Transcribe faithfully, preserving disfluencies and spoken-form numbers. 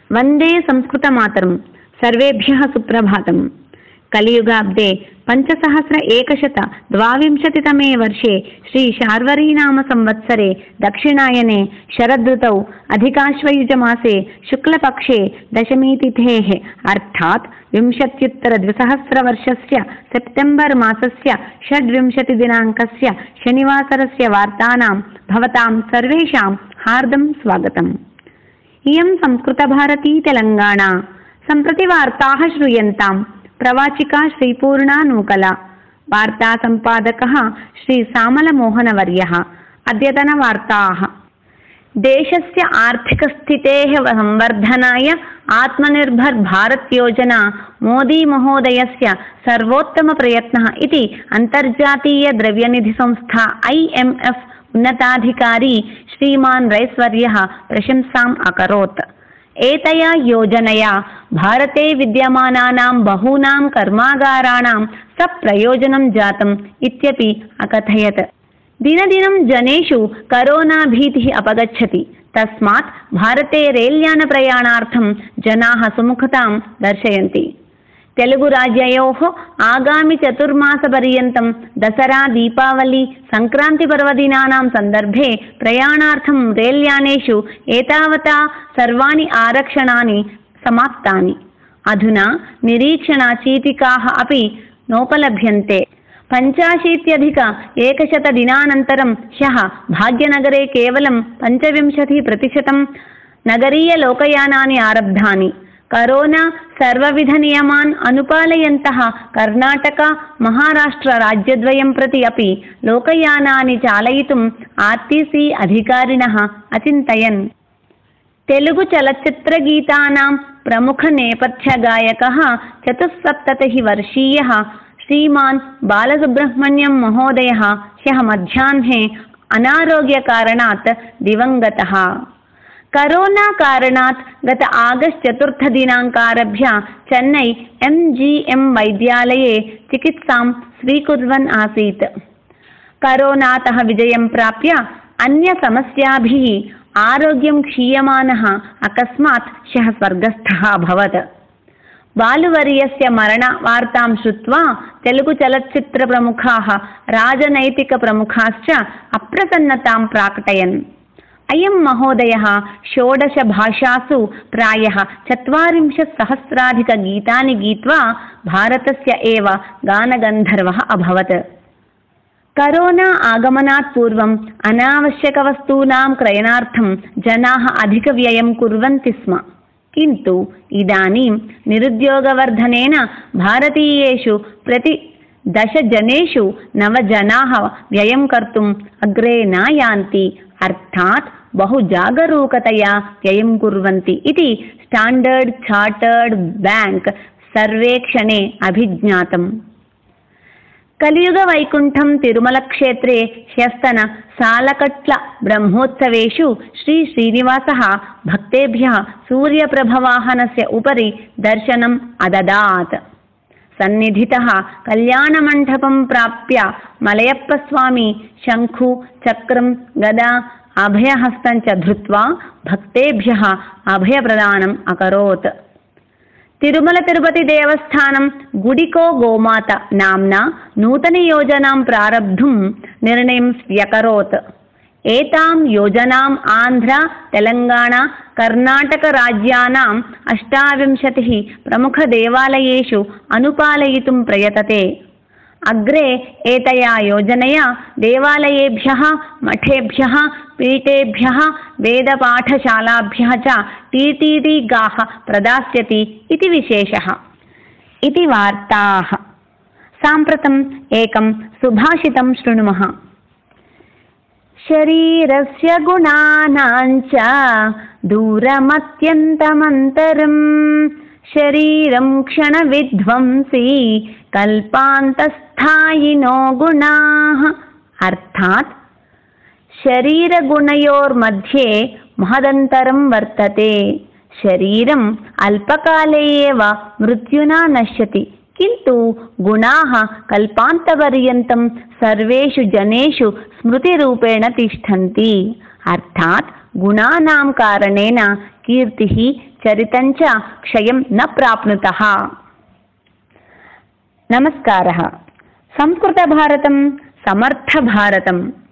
वंदे संस्कृतमातरं। सर्वेभ्यः सुप्रभातम्। कलियुगाब्दे पंचसहस्र एकशत द्वाविंशतितमे वर्षे श्री शार्वरीनाम संवत्सरे दक्षिणायने शरदृतौ अधिकाश्वयुजमासे शुक्लपक्षे दशमीतिथेः अर्थात् विंशत्युत्तरद्विसहस्रवर्षस्य सेप्टेम्बर् मासस्य षड्विंशतिदिनाङ्कस्य शनिवासरस्य वार्तानां भवतां सर्वेषां हार्दं स्वागतम्। इयं संस्कृतभारती तेलंगाणा। सम्प्रति वार्ताः श्रूयन्ताम्। प्रवाचिका श्रीपूर्णा नूकला। वार्ता संपादकः श्री सामलमोहनवर्यः। अद्यतनवार्ताः। देशस्य आर्थिकस्थितेः संवर्धनाय आत्मनिर्भर भारत योजना मोदी महोदयस्य सर्वोत्तमप्रयत्नः इति अन्तर्जातीय द्रव्यनिधिसंस्था आई एम एफ उन्नताधिकारी श्रीमान् रैस्वर्यः प्रशंसाम् अकरोत्। एतया योजनया भारते विद्यमानानां बहूनां कर्मागाराणां सप्रयोजनं जातम् इत्यपि अकथयत्। दिनदिनं जनेषु करोना भीतिः अपगच्छति, तस्मात् भारते रेल्यानप्रयाणार्थं जनाः सुमुखतां दर्शयन्ति। तेलुगुराज्ययोः आगामि चतुर्मासपर्यन्तं दसरा दीपावली संक्रान्तिपर्वदिनानां सन्दर्भे प्रयाणार्थं रेल्यानेषु एतावता सर्वाणि आरक्षणानि समाप्तानि। अधुना निरीक्षणचीटिकाः अपि नोपलभ्यन्ते। पञ्चाशीत्यधिक एकशतदिनानन्तरं ह्यः भाग्यनगरे केवलं पञ्चविंशतिः प्रतिशतं नगरीयलोकयानानि आरब्धानि। करोना सर्वविधनियमान् अनुपालयन्तः कर्णाटक महाराष्ट्र राज्यद्वयं प्रति अपि लोकयानानि चालयितुम् आर्टीसी अधिकारिणः अचिन्तयन्। तेलुगु चलच्चित्रगीतानां प्रमुखनेपथ्यगायकः चतुस्सप्ततिः वर्षीयः श्रीमान् बालसुब्रह्मण्यं महोदयः ह्यः मध्याह्ने अनारोग्यकारणात् दिवङ्गतः। करोना कारणात् गत आगस्ट् चतुर्थदिनाङ्कारभ्य चेन्नै एम जी एम वैद्यालये चिकित्सां स्वीकुर्वन् आसीत्। करोनातः विजयं प्राप्य अन्यसमस्याभिः आरोग्यं क्षीयमानः अकस्मात् ह्यः स्वर्गस्थः अभवत्। बालुवर्यस्य मरणवार्तां श्रुत्वा तेलुगुचलच्चित्रप्रमुखाः राजनैतिकप्रमुखाश्च अप्रसन्नतां प्राकटयन्। अयं महोदयः षोडश भाषासु प्रायः चत्वारिंशत् सहस्राधिकगीतानि गीत्वा भारतस्य एव गानगन्धर्वः अभवत्। करोना आगमनात् पूर्वम् अनावश्यकवस्तूनां क्रयणार्थं जनाः अधिकव्ययं कुर्वन्ति स्म, किन्तु इदानीं निरुद्योगवर्धनेन भारतीयेषु प्रति दशजनेषु नव जनाः व्ययं कर्तुम् अग्रे न यान्ति, अर्थात् बहु जागरूकतया व्ययं कुर्वन्ति इति स्टाण्डर्ड् चार्टर्ड् बैंक सर्वेक्षणे अभिज्ञातम्। कलियुगवैकुण्ठं तिरुमलक्षेत्रे ह्यस्तन सालकट्ल ब्रह्मोत्सवेषु श्री श्रीनिवासः भक्तेभ्यः सूर्यप्रभवाहनस्य उपरि दर्शनम् अददात्। सन्निधितः कल्याणमण्डपं प्राप्य मलयप्पस्वामी शङ्खु चक्रं गदा अभयहस्तं च धृत्वा भक्तेभ्यः अभयप्रदानम् अकरोत्। तिरुमल तिरुपति देवस्थानं गुडिको गोमाता नाम्ना नूतनयोजनां प्रारब्धुं निर्णयं स्व्यकरोत्। एतां योजनाम् आन्ध्र तेलंगाणा कर्णाटक राज्यानाम् अष्टाविंशतिः प्रमुखदेवालयेषु अनुपालयितुं प्रयतते। अग्रे एतया योजनया देवालयेभ्यः मठेभ्यः पीठेभ्यः वेदपाठशालाभ्यः च टीटीडीगाः प्रदास्यति इति विशेषः। इति वार्ताः। साम्प्रतम् एकं सुभाषितं शृणुमः। शरीरस्य गुणानां च दूरमत्यन्तमन्तरम् शरीरं क्षणविध्वंसी कल्पान्तस्थायिनो गुणाः। अर्थात् शरीरगुणयोर्मध्ये महदन्तरं वर्तते। शरीरम् अल्पकाले एव मृत्युना नश्यति, किन्तु गुणाः कल्पान्तपर्यन्तं सर्वेषु जनेषु स्मृतिरूपेण तिष्ठन्ति। अर्थात् गुणानां कारणेन कीर्तिः च चरितञ्च क्षयं न प्राप्नुतः। नमस्कारः। संस्कृतभारतं समर्थभारतं